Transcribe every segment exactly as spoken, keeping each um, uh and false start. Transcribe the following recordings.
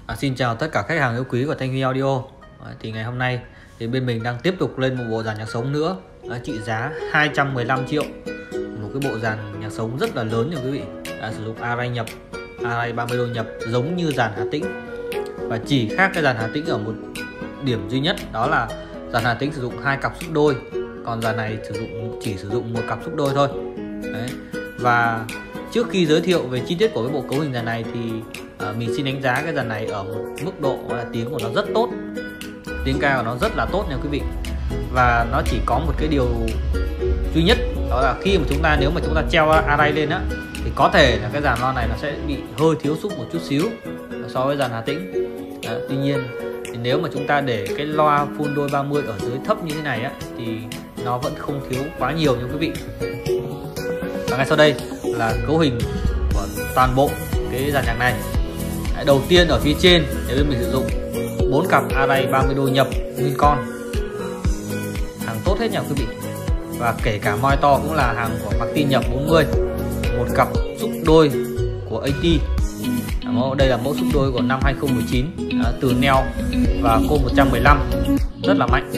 À, xin chào tất cả khách hàng yêu quý của Thanh Huy Audio. À, thì ngày hôm nay thì bên mình đang tiếp tục lên một bộ dàn nhạc sống nữa, à, trị giá hai trăm mười lăm triệu. Một cái bộ dàn nhạc sống rất là lớn nha quý vị. À, sử dụng array nhập, array ba mươi đô nhập giống như dàn Hà Tĩnh. Và chỉ khác cái dàn Hà Tĩnh ở một điểm duy nhất, đó là dàn Hà Tĩnh sử dụng hai cặp xúc đôi, còn dàn này sử dụng chỉ sử dụng một cặp xúc đôi thôi. Đấy. Và trước khi giới thiệu về chi tiết của cái bộ cấu hình dàn này thì à, mình xin đánh giá cái dàn này ở một mức độ là tiếng của nó rất tốt, tiếng ca của nó rất là tốt nha quý vị. Và nó chỉ có một cái điều duy nhất, đó là khi mà chúng ta nếu mà chúng ta treo array lên á thì có thể là cái dàn loa này nó sẽ bị hơi thiếu xúc một chút xíu so với dàn Hà Tĩnh. À, tuy nhiên thì nếu mà chúng ta để cái loa full đôi ba mươi ở dưới thấp như thế này á thì nó vẫn không thiếu quá nhiều nha quý vị. Và ngay sau đây là cấu hình của toàn bộ cái dàn nhạc này. Đầu tiên ở phía trên thì bên mình sử dụng bốn cặp array ba mươi đô nhập nguyên con, hàng tốt hết nha quý vị. Và kể cả moi to cũng là hàng của Martin nhập bốn mươi. Một cặp xúc đôi của a tê. Đây là mẫu xúc đôi của năm hai không một chín, từ neo và cô một trăm mười lăm, rất là mạnh.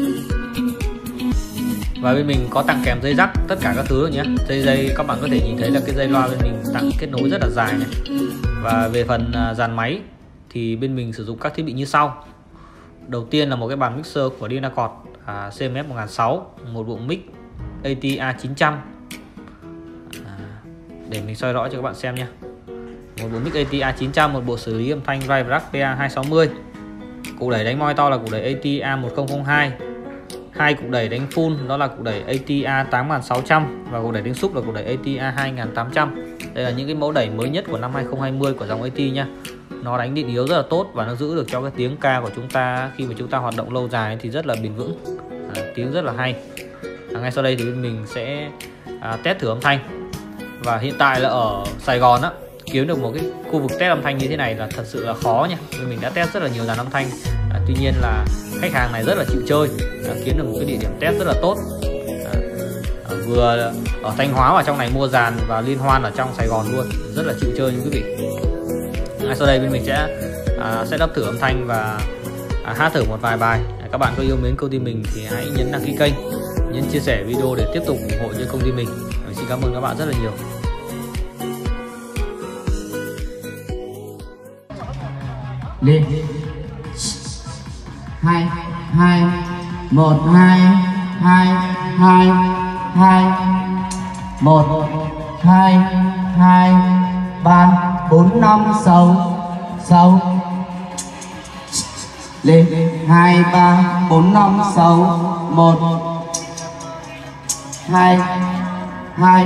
Và bên mình có tặng kèm dây rắc tất cả các thứ rồi nhé. Dây dây các bạn có thể nhìn thấy là cái dây loa bên mình tặng kết nối rất là dài này. Và về phần dàn máy thì bên mình sử dụng các thiết bị như sau. Đầu tiên là một cái bàn mixer của Dynacord à, xê em ép một nghìn sáu trăm, một bộ mic a tê a chín trăm. À, để mình soi rõ cho các bạn xem nha. Một bộ mic a tê a chín trăm, một bộ xử lý âm thanh Rive Rack pê a hai sáu mươi. Cục đẩy đánh moi to là cục đẩy a tê a một không không hai. Hai cục đẩy đánh full đó là cục đẩy a tê a tám nghìn sáu trăm và cục đẩy đánh xúc là cục đẩy a tê a hai nghìn tám trăm. Đây là những cái mẫu đẩy mới nhất của năm hai không hai không của dòng a tê nha. Nó đánh định yếu rất là tốt và nó giữ được cho cái tiếng ca của chúng ta khi mà chúng ta hoạt động lâu dài thì rất là bền vững, à, tiếng rất là hay. À, ngay sau đây thì bên mình sẽ à, test thử âm thanh. Và hiện tại là ở Sài Gòn á, kiếm được một cái khu vực test âm thanh như thế này là thật sự là khó nha. Nên mình đã test rất là nhiều dàn âm thanh. À, tuy nhiên là khách hàng này rất là chịu chơi, à, kiếm được một cái địa điểm test rất là tốt. À, à, vừa ở Thanh Hóa và trong này mua dàn và liên hoan ở trong Sài Gòn luôn, rất là chịu chơi như quý vị. À, sau đây bên mình sẽ à, setup thử âm thanh và à, hát thử một vài bài. À, các bạn có yêu mến công ty mình thì hãy nhấn đăng ký kênh, nhấn chia sẻ video để tiếp tục ủng hộ cho công ty mình. Mình xin cảm ơn các bạn rất là nhiều. Lên hai hai một hai hai hai hai một hai hai ba bốn năm sáu sáu. Lên hai ba bốn năm sáu một hai hai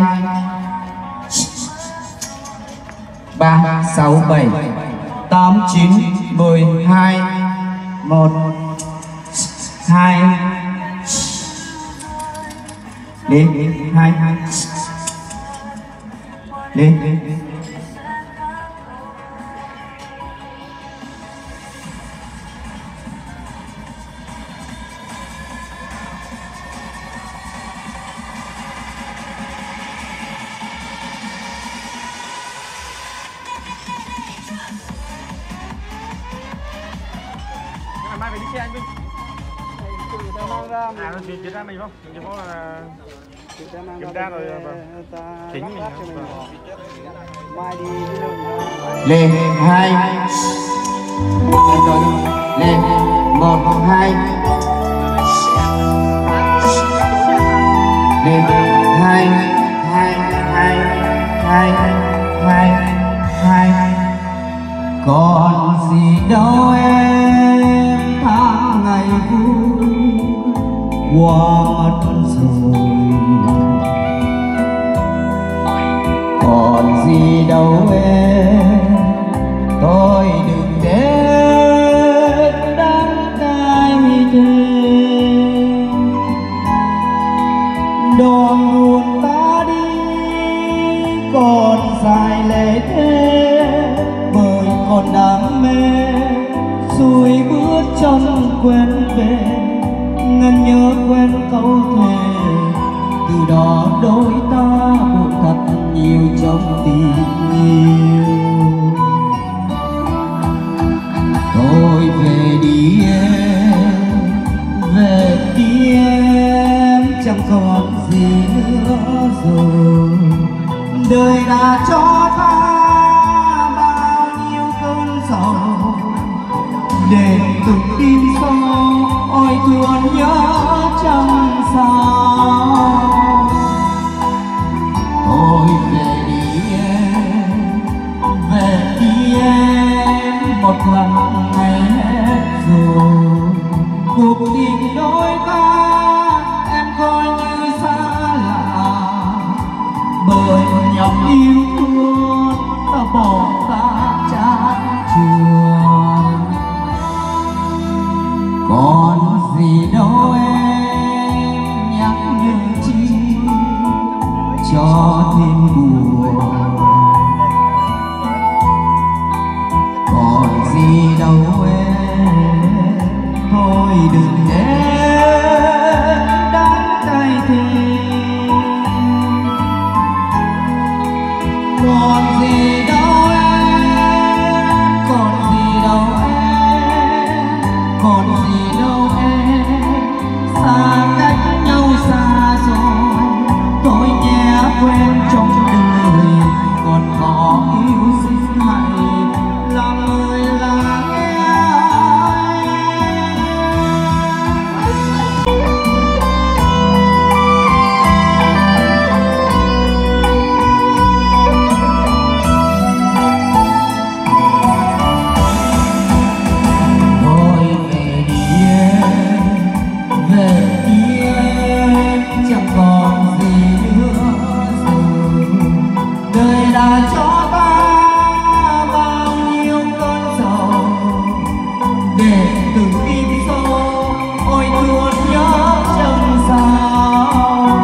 ba sáu bảy tám chín mười hai một hai. Lên hai hai lên mai phải đi xe anh Vinh. À, nó chuyển ra mình không? Chỉ có là kiểm tra rồi chính mình mai đi lên hai lên một hai lên hai hai hai hai hai hai. Còn gì đâu em, tháng ngày vui qua mất rồi. Còn gì đâu em, tôi đừng đến đắng cay thêm. Đoạn buồn ta đi còn dài lệ thế, bởi còn đam mê xuôi bước trong quen về, ngân nhớ quen câu thề. Từ đó đôi ta buồn thật nhiều trong tình yêu. từng đêm sâu ôi thương nhớ trăm sao. Ôi về đi em, về đi em, một lần ngày hết rồi. Cuộc tình đôi ta em coi như xa lạ, bởi nhọc yêu thương ta bỏ ta chán trường. Còn gì đâu em nhắc nhở chi cho thêm buồn. Còn gì đâu em, thôi đừng em đắng cay thêm. Còn gì đâu em, còn gì đâu em, còn gì đâu em, xa cách nhau xa rồi, tôi nhé quên trong đời, còn có yêu xin hãy làm người lắng nghe. Thôi về đi em, về đi em, chẳng còn gì nữa rồi. Đời đã cho ta bao nhiêu cơn sầu, để từng im sâu ôi thương nhớ trăm sao.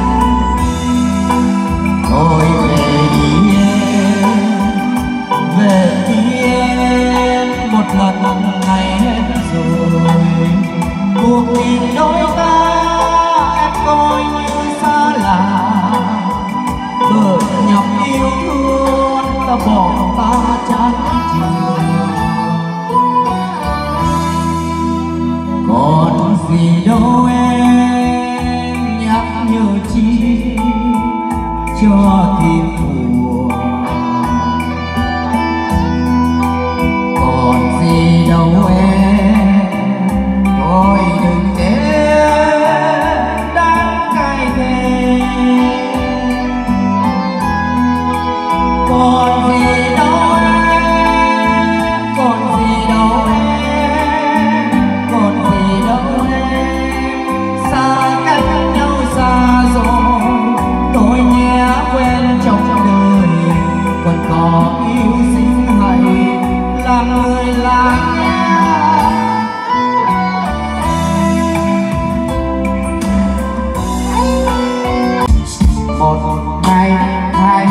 Thôi về đi em, về đi em, một lần ngày hết rồi. Cuộc tình đôi ta em coi như xa lạ, bởi nhọc yêu thương ta bỏ ta chán trường. Còn gì đâu em nhắc nhở chi cho thêm buồn. Còn gì đâu em, thôi đừng em đắng cay thêm. Còn gì đâu em, còn gì đâu em, còn gì đâu em, xa cách nhau xa rồi, tôi nhé quên trong đời, còn có yêu xin hãy làm người lắng nghe. Một hai hai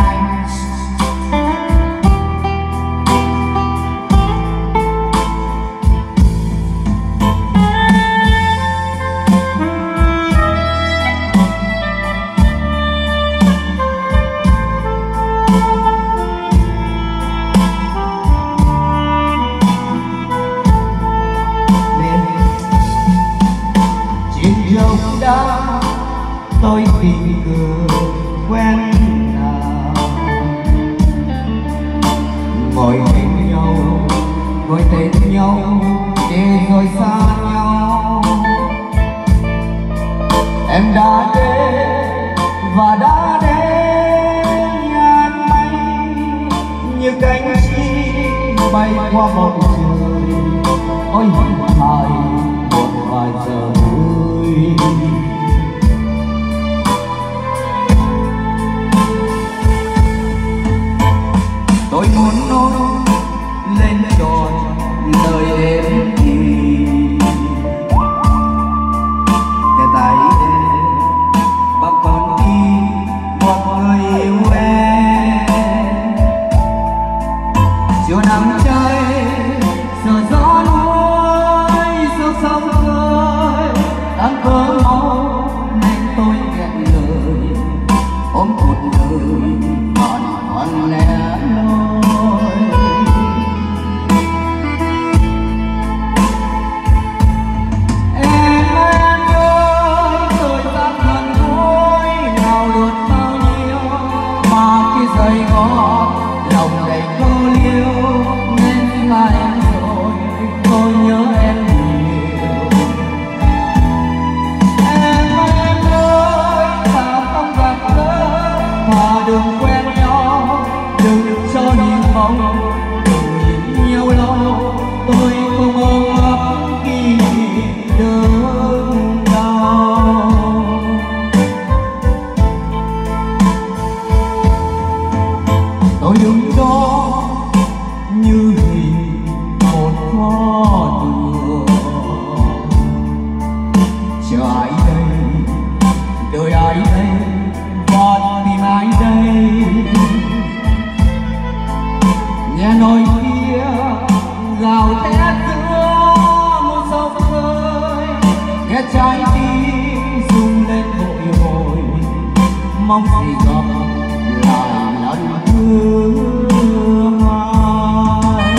trên dòng đá tôi tình cờ quen nào, ngồi bên nhau ngồi tên nhau để rồi xa nhau. Em đã đến và đã đến nhàn mây như cánh chim bay qua bầu trời. Ôi hãy một vài giờ vui, tôi muốn nói lên tròn lời em thì để tại em và còn đi một người yêu em. Chiều nắng cháy giờ gió nuôi sâu sông khơi đang cơn máu nên tôi nghẹn lời ôm cuộc đời còn còn lẻ loi. Em em ơi thời gian gần gũi nào lượt bao nhiêu mà khi rời gót lòng đầy cô liêu nên là em rồi tôi nhớ em. nghe nồi kia gào thét giữa một sông khơi, nghe trái tim rung lên bội hồi, mong gì gặp lại lần thứ hai.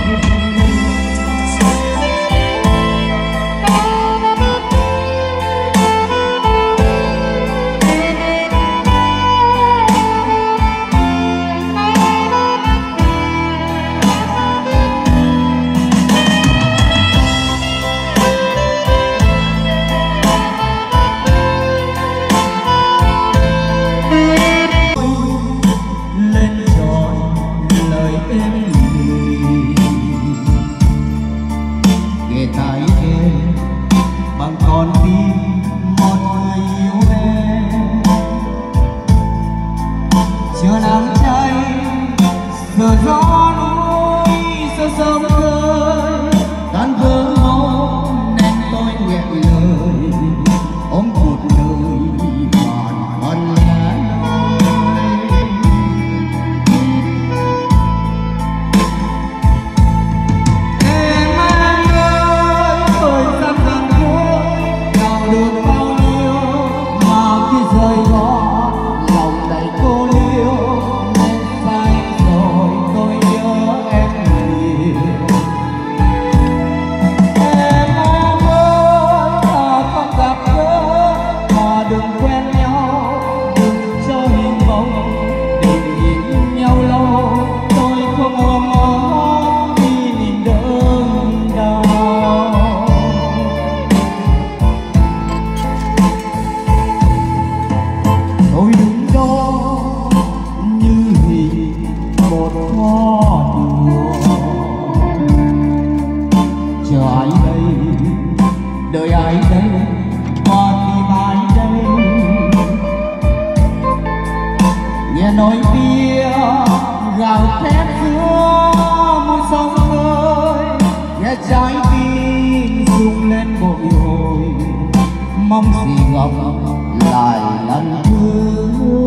Mong gì gặp lại lần thứ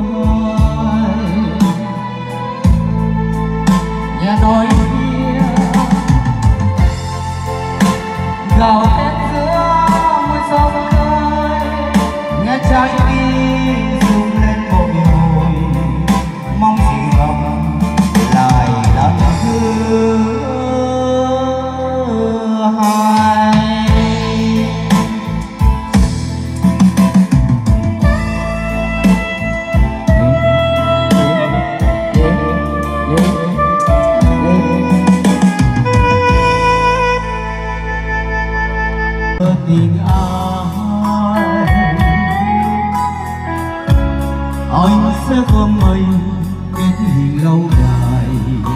hai. Nghe nói kia gào thét giữa một sông khơi, nghe trái tim rung lên bồi hồi, mong gì gặp lại lần thứ hai. Tình ai anh sẽ gom mây kết hình lâu dài,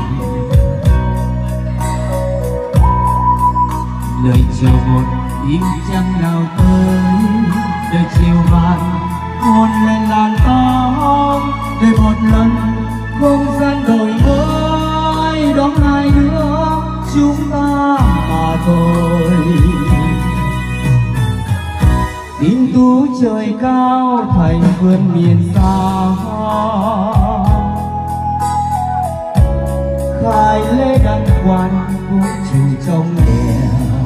lời chiều một im trăng nào tới, đời chiều vàng hôn lên làn tóc, để một lần không gian đổi mới đón hai đứa chúng ta mà thôi. Tim tú trời cao thành vườn miền xa, khai lễ đăng quan cũng chiều trong đèn.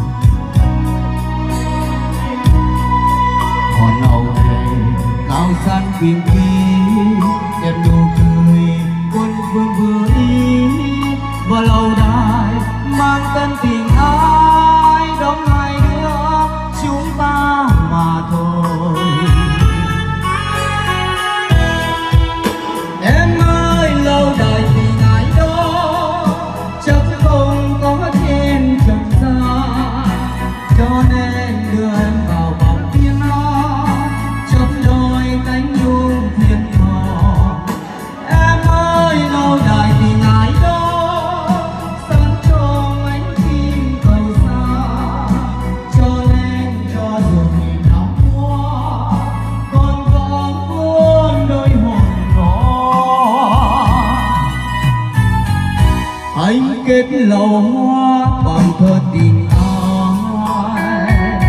Hòn âu về cao san quyền quý, đẹp nụ cười quân vương vừa ý, và lâu đài mang tên tình ai đóng hai đứa chúng ta mà thôi. Em ơi lâu đời tình ai đó chắc không có thêm trần gian, cho nên đưa em vào vòng tiếng nó trong đôi cánh nhung thiên thọ. Em ơi lâu đời tình ai đó sáng trong ánh kim cầu xa, cho nên cho dù mình nắng hoa còn có cuốn đôi hồn đó. Anh kết lầu hoa bằng thơ tình ai,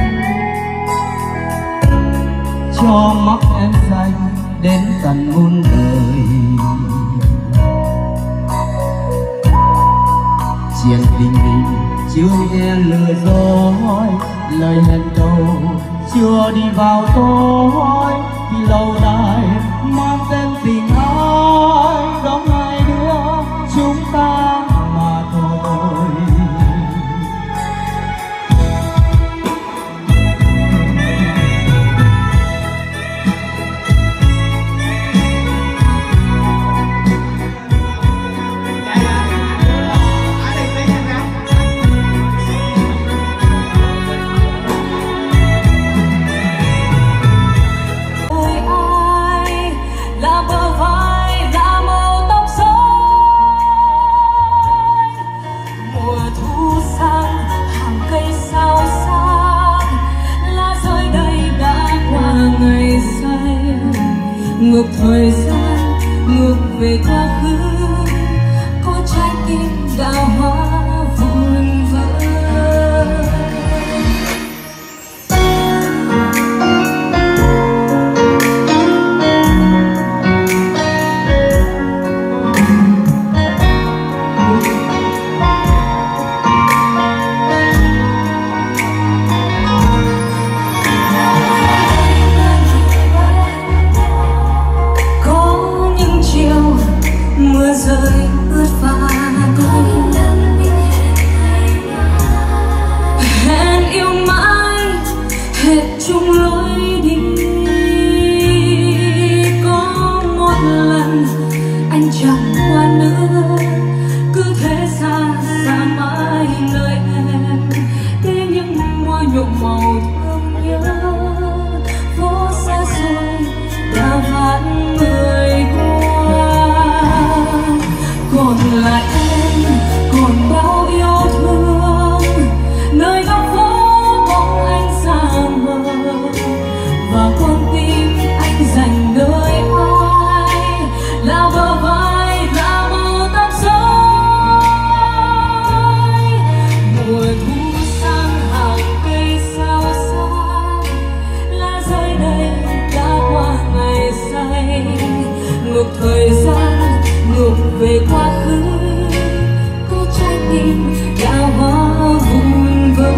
cho mắt em xanh đến tận muôn đời. chuyện tình mình chưa nghe lừa dối, lời hẹn đầu chưa đi vào tối, vì lâu nay mang tên tình ai đó hai đứa chúng ta mà thôi. ngược thời gian, ngược về quá khứ, có trái tim đào hoa vun vỡ. Mưa rơi ướt vai, hẹn yêu mãi hết chung lối đi. Có một lần anh chẳng qua nữa, cứ thế xa xa mãi nơi em, để những môi nhuộm màu thương nhớ. Phố xa xôi đã vạn người còn lại em, còn bao yêu thương. Nơi góc phố bóng anh xa mờ, và con tim anh dành nơi ai là bờ vai, là màu tóc rối. Mùa thu sang hàng cây sao xa, lá rơi đây đã qua ngày say. Ngược thời gian, ngược về quá khứ, có trái tim đào hoa vun vỡ.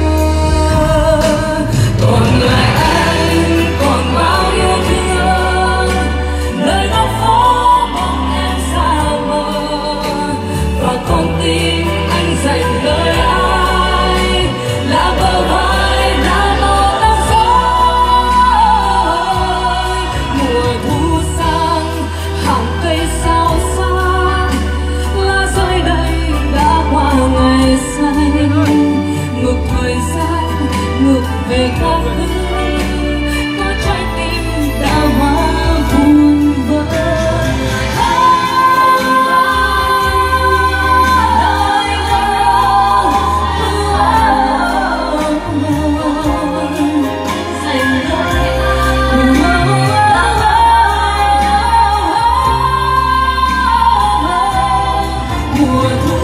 Còn lại anh, còn bao yêu thương. Nơi góc phố bóng em xa mờ, và con tim anh dành nơi ai là bờ vai, là màu tóc rối. Mùa thu sang hàng cây sao ngược thời gian, ngược về quá khứ, có trái tim đào hoa vun vỡ. Mùa thu